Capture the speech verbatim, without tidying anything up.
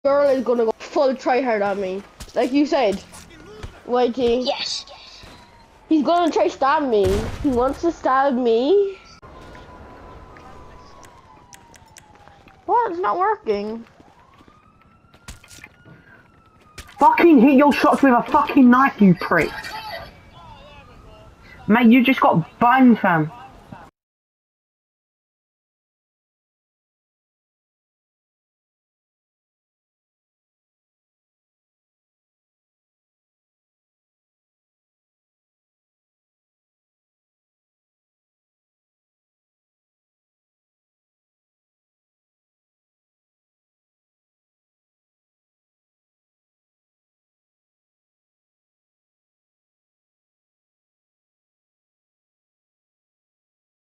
girl is gonna go full tryhard on me. Like you said. Waiting. Yes. He's gonna try stab me. He wants to stab me. What? It's not working. Fucking hit your shots with a fucking knife, you prick. Mate, you just got banged, fam.